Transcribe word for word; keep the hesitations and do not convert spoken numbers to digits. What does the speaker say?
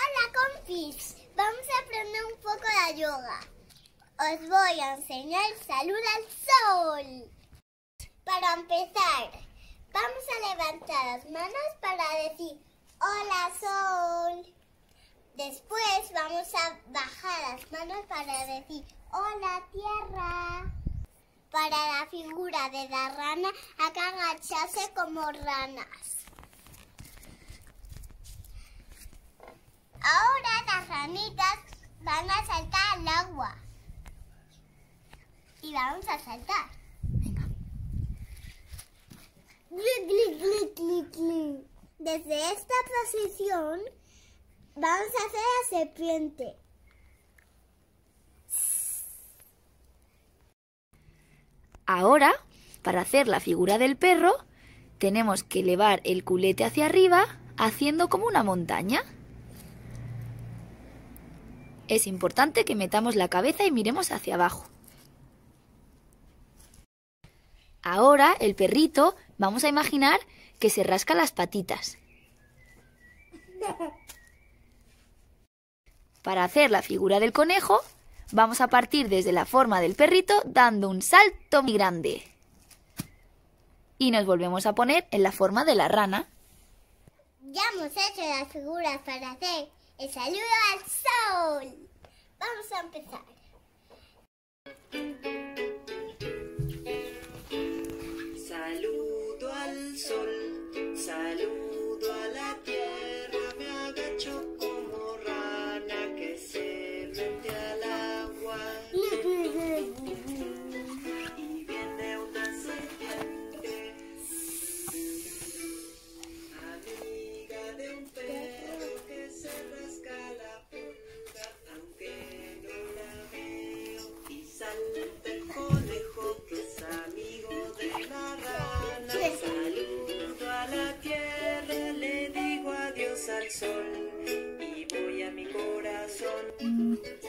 Hola compis, vamos a aprender un poco de yoga. Os voy a enseñar el saludo al sol. Para empezar, vamos a levantar las manos para decir hola sol. Después vamos a bajar las manos para decir hola tierra. Para la figura de la rana hay que agacharse como ranas. Ahora las ranitas van a saltar al agua. Y vamos a saltar. Venga. Desde esta posición vamos a hacer la serpiente. Ahora, para hacer la figura del perro, tenemos que elevar el culete hacia arriba, haciendo como una montaña. Es importante que metamos la cabeza y miremos hacia abajo. Ahora, el perrito, vamos a imaginar que se rasca las patitas. Para hacer la figura del conejo, vamos a partir desde la forma del perrito dando un salto muy grande. Y nos volvemos a poner en la forma de la rana. Ya hemos hecho las figuras para hacer el saludo al sol. Vamos a empezar. Saludo al sol, saludo a la tierra, me agacho como rana que se mete al agua. Y viene una serpiente, amiga de un perro que se rasca la pulga, aunque no la veo. Y salta el conejo que es amigo de la rana. Saludo a la tierra, le digo adiós al sol y voy a mi corazón.